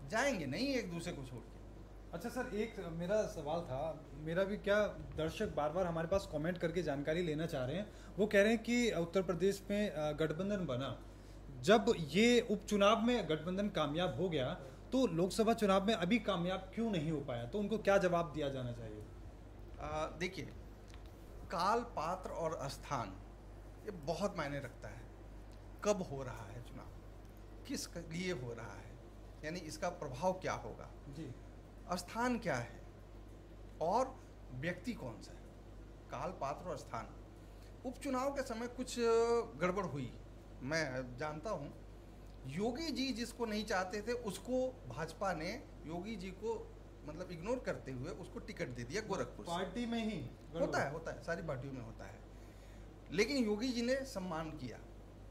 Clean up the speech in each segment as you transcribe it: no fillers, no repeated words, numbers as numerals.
जाएंगे नहीं एक दूसरे को छोड़ के। अच्छा सर, एक मेरा सवाल था, मेरा भी क्या, दर्शक बार बार हमारे पास कमेंट करके जानकारी लेना चाह रहे हैं। वो कह रहे हैं कि उत्तर प्रदेश में गठबंधन बना, जब ये उपचुनाव में गठबंधन कामयाब हो गया तो लोकसभा चुनाव में अभी कामयाब क्यों नहीं हो पाया, तो उनको क्या जवाब दिया जाना चाहिए? देखिए, काल, पात्र और स्थान ये बहुत मायने रखता है। कब हो रहा है चुनाव, किस लिए हो रहा है, यानी इसका प्रभाव क्या होगा जी। स्थान क्या है और व्यक्ति कौन सा है। काल, पात्र और स्थान। उपचुनाव के समय कुछ गड़बड़ हुई, मैं जानता हूँ। योगी जी जिसको नहीं चाहते थे उसको भाजपा ने योगी जी को मतलब इग्नोर करते हुए उसको टिकट दे दिया गोरखपुर से। पार्टी में ही होता है, सारी पार्टियों में होता है। लेकिन योगी जी ने सम्मान किया।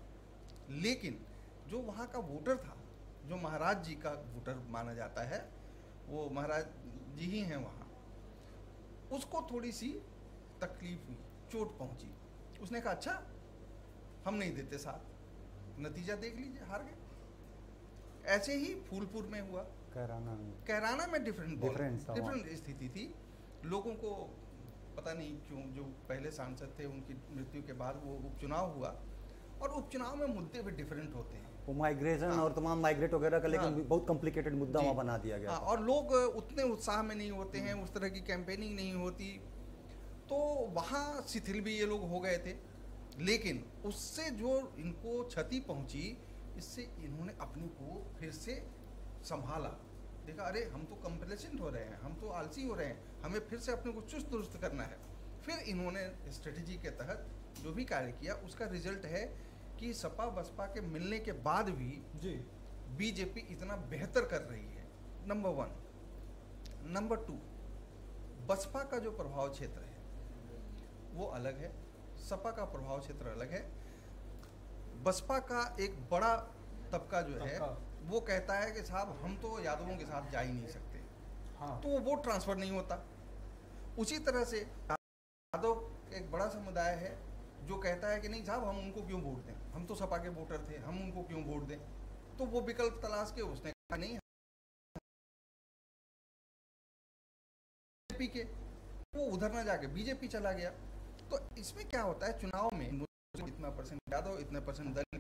लेकिन जो वहाँ का वोटर था, जो महाराज जी का वोटर माना जाता है, वो महाराज जी ही हैं वहाँ, उसको थोड़ी सी तकलीफ हुई, चोट पहुँची। उसने कहा अच्छा हम नहीं देते साथ, नतीजा देख लीजिए, हार गए। ऐसे ही फूलपुर में हुआ, कैराना में डिफरेंट स्थिति थी। लोगों को पता नहीं क्यों, जो पहले सांसद थे उनकी मृत्यु के बाद वो उपचुनाव हुआ, और उपचुनाव में मुद्दे भी डिफरेंट होते हैं। वो माइग्रेशन और तमाम माइग्रेट वगैरह का, लेकिन बहुत कॉम्प्लिकेटेड मुद्दा वहाँ बना दिया गया। और लोग उतने उत्साह में नहीं होते हैं, उस तरह की कैंपेनिंग नहीं होती, तो वहाँ शिथिल भी ये लोग हो गए थे। लेकिन उससे जो इनको क्षति पहुंची, इससे इन्होंने अपने को फिर से संभाला। देखा अरे हम तो कंप्लेसेंट हो रहे हैं, हम तो आलसी हो रहे हैं, हमें फिर से अपने को चुस्त दुरुस्त करना है। फिर इन्होंने स्ट्रेटजी के तहत जो भी कार्य किया उसका रिजल्ट है कि सपा बसपा के मिलने के बाद भी जी बीजेपी इतना बेहतर कर रही है, नंबर 1। नंबर 2, बसपा का जो प्रभाव क्षेत्र है वो अलग है, सपा का प्रभाव क्षेत्र अलग है। बसपा का एक बड़ा तबका जो है वो कहता है कि साहब हम तो यादवों के साथ जा ही नहीं सकते। हाँ। तो वो वोट ट्रांसफर नहीं होता। उसी तरह से यादव एक बड़ा समुदाय है जो कहता है कि नहीं साहब हम उनको क्यों वोट दें, हम तो सपा के वोटर थे, हम उनको क्यों वोट दें। तो वो विकल्प तलाश के उसने कहा नहीं बीजेपी के, वो उधर ना जाके बीजेपी चला गया। तो इसमें क्या होता है, चुनाव में इतना परसेंट यादव, इतने परसेंट दलित,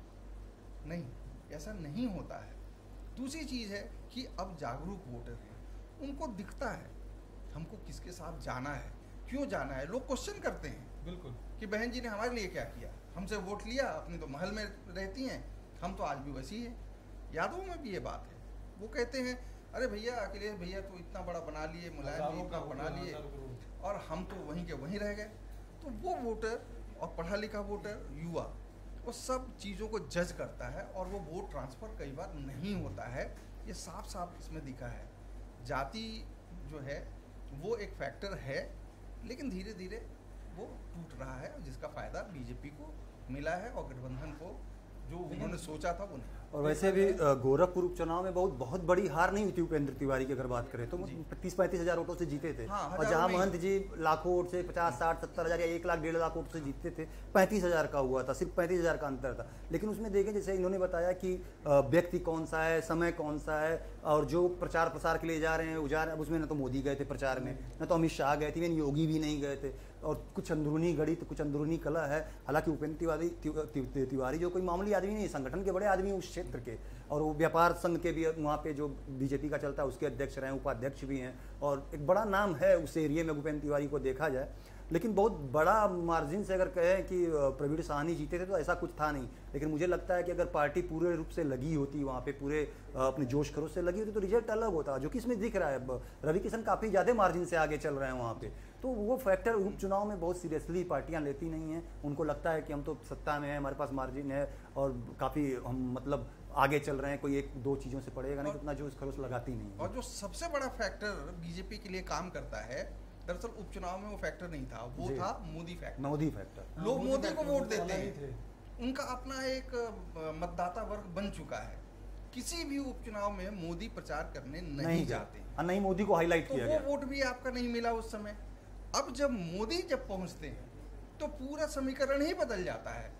नहीं, ऐसा नहीं होता है। दूसरी चीज़ है कि अब जागरूक वोटर हैं, उनको दिखता है हमको किसके साथ जाना है, क्यों जाना है। लोग क्वेश्चन करते हैं बिल्कुल कि बहन जी ने हमारे लिए क्या किया, हमसे वोट लिया, अपने तो महल में रहती हैं, हम तो आज भी वैसी हैं। यादवों में भी ये बात है, वो कहते हैं अरे भैया अखिलेश भैया तो इतना बड़ा बना लिए, मुलायम जी इतना बना लिए, और हम तो वहीं के वहीं रह गए। तो वो वोटर और पढ़ा लिखा वोटर, युवा, वो सब चीज़ों को जज करता है और वो वोट ट्रांसफ़र कई बार नहीं होता है। ये साफ साफ इसमें दिखा है। जाति जो है वो एक फैक्टर है, लेकिन धीरे धीरे वो टूट रहा है, जिसका फ़ायदा बीजेपी को मिला है और गठबंधन को जो उन्होंने सोचा था वो नहीं। और वैसे भी गोरखपुर उपचुनाव में बहुत बड़ी हार नहीं हुई थी उपेंद्र तिवारी की अगर बात करें तो 30-35 हज़ार वोटों से जीते थे। हाँ, और जहां महंत जी लाखों वोट से 50-60-70 हज़ार या 1 लाख 1.5 लाख वोट से जीतते थे, 35 हज़ार का हुआ था, सिर्फ 35 हज़ार का अंतर था। लेकिन उसमें देखें जैसे इन्होंने बताया कि व्यक्ति कौन सा है, समय कौन सा है, और जो प्रचार प्रसार के लिए जा रहे हैं उसमें न तो मोदी गए थे प्रचार में, न तो अमित शाह गए थे, योगी भी नहीं गए थे, और कुछ अंदरूनी गणित, कुछ अंदरूनी कला है। हालांकि उपेंद्र तिवारी जो कोई मामूली आदमी नहीं, संगठन के बड़े आदमी उस क्षेत्र के, और वो व्यापार संघ के भी वहाँ पे जो बीजेपी का चलता है उसके अध्यक्ष रहे हैं, उपाध्यक्ष भी हैं, और एक बड़ा नाम है उस एरिया में उपेंद्र तिवारी को देखा जाए। लेकिन बहुत बड़ा मार्जिन से अगर कहें कि प्रवीण साहनी जीते थे तो ऐसा कुछ था नहीं। लेकिन मुझे लगता है कि अगर पार्टी पूरे रूप से लगी होती वहाँ पे, पूरे अपने जोश खरोश से लगी होती तो रिजल्ट अलग होता, जो कि इसमें दिख रहा है। रवि किशन काफ़ी ज़्यादा मार्जिन से आगे चल रहे हैं वहाँ पे। तो वो फैक्टर उपचुनाव में बहुत सीरियसली पार्टियां लेती नहीं हैं। उनको लगता है कि हम तो सत्ता में हैं, हमारे पास मार्जिन है और काफ़ी हम मतलब आगे चल रहे हैं, कोई 1-2 चीज़ों से पड़ेगा नहीं, उतना जोश खरोश लगाती नहीं। और जो सबसे बड़ा फैक्टर बीजेपी के लिए काम करता है, दरअसल उपचुनाव में वो फैक्टर नहीं था, वो था मोदी फैक्टर। मोदी फैक्टर, लोग मोदी को वोट देते हैं, उनका अपना एक मतदाता वर्ग बन चुका है। किसी भी उपचुनाव में मोदी प्रचार करने नहीं जाते, नहीं मोदी को हाईलाइट किया गया, वो वोट भी आपका नहीं मिला उस समय। अब जब मोदी पहुंचते हैं तो पूरा समीकरण ही बदल जाता है।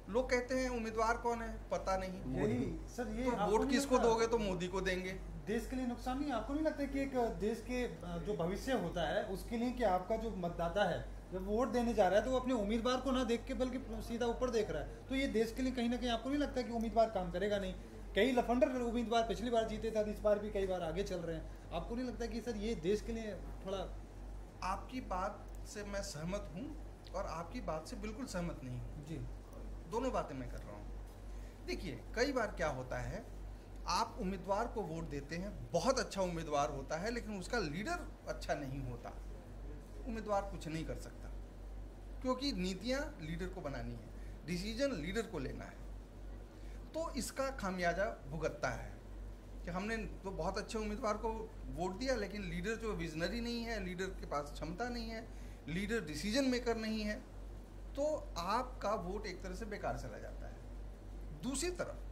लोग कहते हैं उम्मीदवार कौन है पता नहीं, यही सर, ये तो आपको वोट नहीं किसको लगता? दोगे तो मोदी को देंगे। देश के लिए नुकसान नहीं, आपको नहीं लगता कि एक देश के जो भविष्य होता है उसके लिए कि आपका जो मतदाता है जब वोट देने जा रहा है तो वो अपने उम्मीदवार को ना देख के बल्कि सीधा ऊपर देख रहा है, तो ये देश के लिए कहीं ना कहीं आपको नहीं लगता कि उम्मीदवार काम करेगा नहीं? कई लफंडर उम्मीदवार पिछली बार जीते थे, इस बार भी कई बार आगे चल रहे हैं, आपको नहीं लगता कि सर ये देश के लिए थोड़ा? आपकी बात से मैं सहमत हूँ और आपकी बात से बिल्कुल सहमत नहीं हूँ जी। दोनों बातें मैं कर रहा हूँ। देखिए कई बार क्या होता है, आप उम्मीदवार को वोट देते हैं, बहुत अच्छा उम्मीदवार होता है लेकिन उसका लीडर अच्छा नहीं होता, उम्मीदवार कुछ नहीं कर सकता, क्योंकि नीतियाँ लीडर को बनानी है, डिसीजन लीडर को लेना है, तो इसका खामियाजा भुगतता है कि हमने तो बहुत अच्छे उम्मीदवार को वोट दिया लेकिन लीडर जो विजनरी नहीं है, लीडर के पास क्षमता नहीं है, लीडर डिसीजन मेकर नहीं है, तो आपका वोट एक तरह से बेकार चला जाता है। दूसरी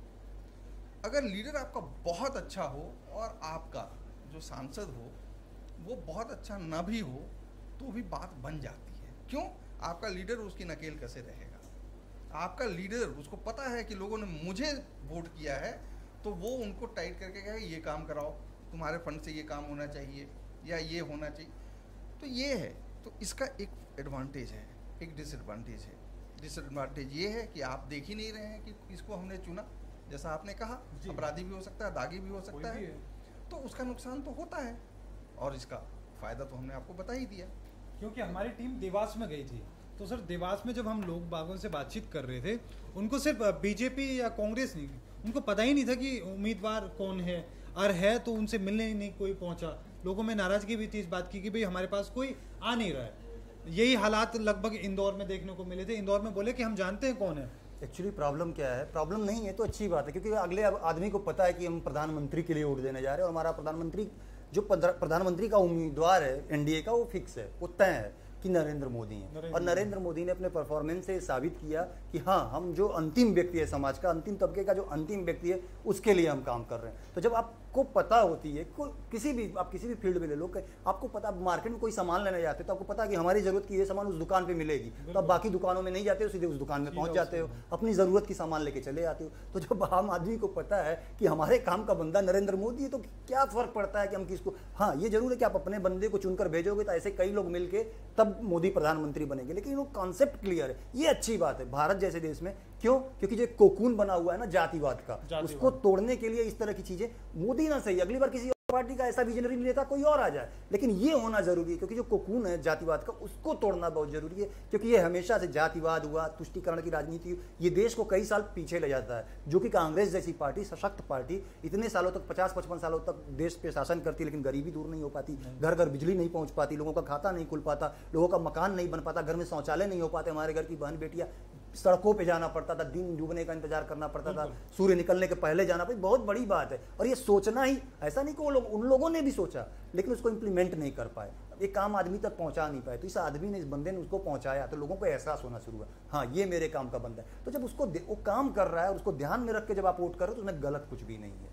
तरफ अगर लीडर आपका बहुत अच्छा हो और आपका जो सांसद हो वो बहुत अच्छा ना भी हो तो भी बात बन जाती है। क्यों? आपका लीडर उसकी नकेल कसे रहेगा, आपका लीडर उसको पता है कि लोगों ने मुझे वोट किया है, तो वो उनको टाइट करके कहे ये काम कराओ, तुम्हारे फंड से ये काम होना चाहिए या ये होना चाहिए, तो ये है। तो इसका एक एडवांटेज है, एक डिसएडवांटेज है। डिसएडवांटेज ये है कि आप देख ही नहीं रहे हैं कि किसको हमने चुना, जैसा आपने कहा अपराधी भी हो सकता है, दागी भी हो सकता है, तो उसका नुकसान तो होता है और इसका फायदा तो हमने आपको बता ही दिया। क्योंकि हमारी टीम देवास में गई थी, तो सर देवास में जब हम लोग बागों से बातचीत कर रहे थे, उनको सिर्फ बीजेपी या कांग्रेस नहीं, उनको पता ही नहीं था कि उम्मीदवार कौन है, और है तो उनसे मिलने ही नहीं कोई पहुंचा। लोगों में नाराजगी भी थी इस बात की कि भाई हमारे पास कोई आ नहीं रहा है। यही हालात लगभग इंदौर में देखने को मिले थे। इंदौर में बोले कि हम जानते हैं कौन है। एक्चुअली प्रॉब्लम क्या है, प्रॉब्लम नहीं है तो अच्छी बात है, क्योंकि अगले आदमी को पता है कि हम प्रधानमंत्री के लिए वोट देने जा रहे हैं और हमारा प्रधानमंत्री जो प्रधानमंत्री का उम्मीदवार है एनडीए का, वो फिक्स है, वो तय है कि नरेंद्र मोदी हैं। और नरेंद्र मोदी ने अपने परफॉर्मेंस से साबित किया कि हाँ, हम जो अंतिम व्यक्ति है, समाज का अंतिम तबके का जो अंतिम व्यक्ति है, उसके लिए हम काम कर रहे हैं। तो जब आपको पता होती है, किसी भी फील्ड में ले लो, आपको पता, आप मार्केट में कोई सामान लेने जाते हो तो आपको पता है कि हमारी जरूरत की ये सामान उस दुकान पे मिलेगी, तो आप बाकी दुकानों में नहीं जाते हो, सीधे उस दुकान में पहुंच जाते हो, अपनी जरूरत की सामान लेके चले आते हो। तो जब आम आदमी को पता है कि हमारे काम का बंदा नरेंद्र मोदी है, तो क्या फर्क पड़ता है कि हम किसको। हाँ, ये जरूर है कि आप अपने बंदे को चुनकर भेजोगे तो ऐसे कई लोग मिलके तब मोदी प्रधानमंत्री बनेंगे, लेकिन वो कॉन्सेप्ट क्लियर है। ये अच्छी बात है भारत जैसे देश में। क्यों? क्योंकि जो कोकून बना हुआ है ना जातिवाद का, उसको तोड़ने के लिए इस तरह की चीजें, मोदी ना सही, अगली बार किसी पार्टी का ऐसा विजनरी नेता कोई और आ जाए, लेकिन ये होना जरूरी है, क्योंकि जो कोकून है जातिवाद का, उसको तोड़ना बहुत जरूरी है। क्योंकि ये हमेशा से जातिवाद हुआ, तुष्टीकरण की राजनीति, ये देश को कई साल पीछे ले जाता है। जो कि कांग्रेस जैसी पार्टी, सशक्त पार्टी, इतने सालों तक 50-55 सालों तक देश पे शासन करती, लेकिन गरीबी दूर नहीं हो पाती, घर घर बिजली नहीं पहुंच पाती, लोगों का खाता नहीं खुल पाता, लोगों का मकान नहीं बन पाता, घर में शौचालय नहीं हो पाते, हमारे घर की बहन बेटियां सड़कों पे जाना पड़ता था, दिन डूबने का इंतजार करना पड़ता था, सूर्य निकलने के पहले जाना पड़ता, बहुत बड़ी बात है। और ये सोचना ही, ऐसा नहीं कि वो लोग, उन लोगों ने भी सोचा लेकिन उसको इंप्लीमेंट नहीं कर पाए, एक काम आदमी तक पहुंचा नहीं पाए। तो इस आदमी ने, इस बंदे ने उसको पहुंचाया, तो लोगों को एहसास होना शुरू हुआ, हाँ ये मेरे काम का बंदा है। तो जब उसको वो काम कर रहा है और उसको ध्यान में रख के जब आप वोट कर रहे हो, तो उसमें गलत कुछ भी नहीं है।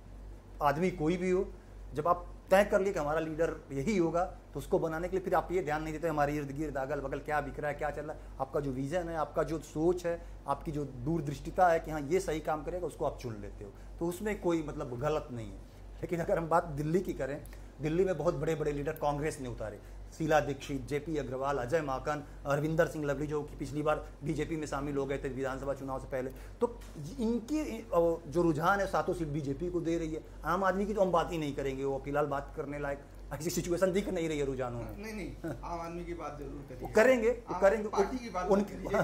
आदमी कोई भी हो, जब आप तय कर लिए कि हमारा लीडर यही होगा, तो उसको बनाने के लिए फिर आप ये ध्यान नहीं देते हमारे इर्द गिर्द अगल बगल क्या बिक रहा है, क्या चल रहा है। आपका जो विजन है, आपका जो सोच है, आपकी जो दूरदृष्टिता है कि हाँ ये सही काम करेगा, उसको आप चुन लेते हो, तो उसमें कोई मतलब गलत नहीं है। लेकिन अगर हम बात दिल्ली की करें, दिल्ली में बहुत बड़े बड़े लीडर कांग्रेस ने उतारे, शीला दीक्षित, जेपी अग्रवाल, अजय माकन, अरविंदर सिंह लवली, जो कि पिछली बार बीजेपी में शामिल हो गए थे विधानसभा चुनाव से पहले। तो इनकी जो रुझान है, सातों सीट बीजेपी को दे रही है। आम आदमी की तो हम बात ही नहीं करेंगे, वो फिलहाल बात करने लायक ऐसी सिचुएशन दिख नहीं रही है रुझानों में। नहीं, आम आदमी की बात जरूर करेंगे, पार्टी की बात